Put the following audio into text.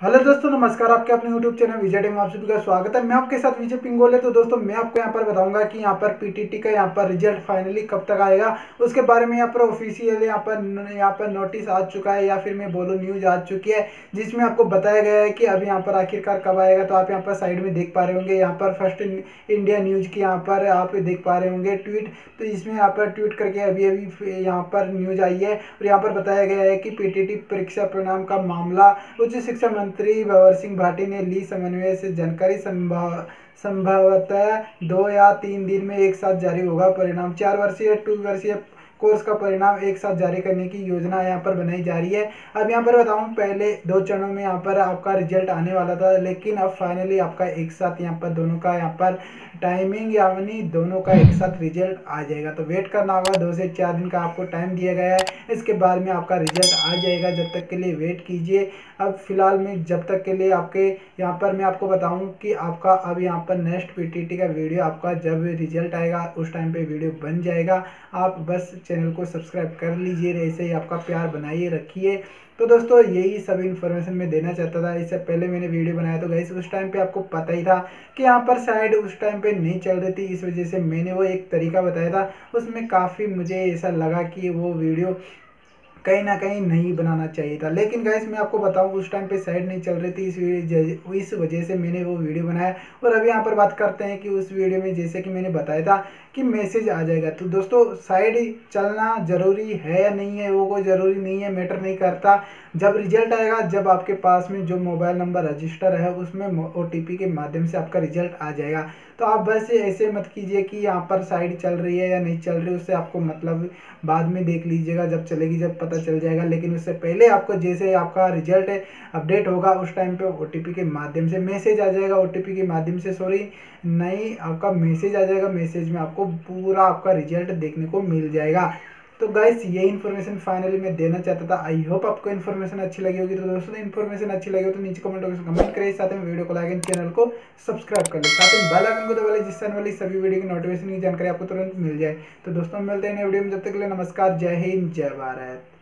Hello दोस्तों, नमस्कार। आपके अपने यूट्यूब चैनल विजय टेक में आप सभी का स्वागत है। मैं आपके साथ विजय पिंगोले। तो दोस्तों, मैं आपको यहाँ पर बताऊंगा कि यहाँ पर पीटीटी का यहाँ पर रिजल्ट फाइनली कब तक आएगा, उसके बारे में यहाँ पर ऑफिशियल यहाँ पर नोटिस आ चुका है, या फिर मैं बोलूँ न्यूज आ चुकी है, जिसमें आपको बताया गया है कि अब यहाँ पर आखिरकार कब आएगा। तो आप यहाँ पर साइड में देख पा रहे होंगे, यहाँ पर फर्स्ट इंडिया न्यूज की यहाँ पर आप देख पा रहे होंगे ट्वीट। तो इसमें यहाँ पर ट्वीट करके अभी अभी यहाँ पर न्यूज आई है और यहाँ पर बताया गया है कि पीटीटी परीक्षा परिणाम का मामला उच्च शिक्षा मंत्री भंवर सिंह भाटी ने ली समन्वय से जानकारी। संभवतः 2 या 3 दिन में एक साथ जारी होगा परिणाम। 4 वर्षीय 2 वर्षीय कोर्स का परिणाम एक साथ जारी करने की योजना यहाँ पर बनाई जा रही है। अब यहाँ पर बताऊँ, पहले 2 चरणों में यहाँ पर आपका रिजल्ट आने वाला था, लेकिन अब फाइनली आपका एक साथ यहाँ पर दोनों का यहाँ पर टाइमिंग यानी दोनों का एक साथ रिजल्ट आ जाएगा। तो वेट करना होगा, 2 से 4 दिन का आपको टाइम दिया गया है। इसके बाद में आपका रिजल्ट आ जाएगा, जब तक के लिए वेट कीजिए। अब फिलहाल में जब तक के लिए आपके यहाँ पर मैं आपको बताऊं कि आपका अब यहाँ पर नेक्स्ट पीटीटी का वीडियो आपका जब रिजल्ट आएगा उस टाइम पे वीडियो बन जाएगा। आप बस चैनल को सब्सक्राइब कर लीजिए, ऐसे ही आपका प्यार बनाइए रखिए। तो दोस्तों, यही सब इन्फॉर्मेशन मैं देना चाहता था। इससे पहले मैंने वीडियो बनाया तो गाइस उस टाइम पे आपको पता ही था कि यहाँ पर साइड उस टाइम पे नहीं चल रही थी, इस वजह से मैंने वो एक तरीका बताया था। उसमें काफ़ी मुझे ऐसा लगा कि वो वीडियो कहीं ना कहीं नहीं बनाना चाहिए था, लेकिन गाइस मैं आपको बताऊं उस टाइम पे साइड नहीं चल रही थी, इस वजह से मैंने वो वीडियो बनाया। और अभी यहाँ पर बात करते हैं कि उस वीडियो में जैसे कि मैंने बताया था कि मैसेज आ जाएगा। तो दोस्तों, साइड चलना ज़रूरी है या नहीं है, वो कोई ज़रूरी नहीं है, मैटर नहीं करता। जब रिजल्ट आएगा, जब आपके पास में जो मोबाइल नंबर रजिस्टर है उसमें OTP के माध्यम से आपका रिजल्ट आ जाएगा। तो आप बस ऐसे मत कीजिए कि यहाँ पर साइड चल रही है या नहीं चल रही, उससे आपको मतलब बाद में देख लीजिएगा, जब चलेगी जब पता चल जाएगा। लेकिन उससे पहले आपको जैसे आपका रिजल्ट अपडेट होगा उस टाइम पे OTP के माध्यम से मैसेज आ जाएगा, OTP के माध्यम से सॉरी नहीं, आपका मैसेज आ जाएगा। मैसेज में आपको पूरा आपका रिजल्ट देखने को मिल जाएगा। तो गाइस, ये इन्फॉर्मेशन फाइनली मैं देना चाहता था। आई होप आपको इन्फॉर्मेशन अच्छी लगी होगी। तो दोस्तों, इन्फॉर्मेशन अच्छी लगी हो तो नीचे कमेंट बॉक्स में कमेंट करिए, साथ में वीडियो को लाइक एंड चैनल को सब्सक्राइब कर ले, साथ में बेल आइकन को दबा ले, जिससे आने वाली सभी वीडियो की नोटिफिकेशन की जानकारी आपको तुरंत मिल जाए। तो दोस्तों, मिलते हैं नए वीडियो में, जब तक के लिए नमस्कार, जय हिंद, जय भारत।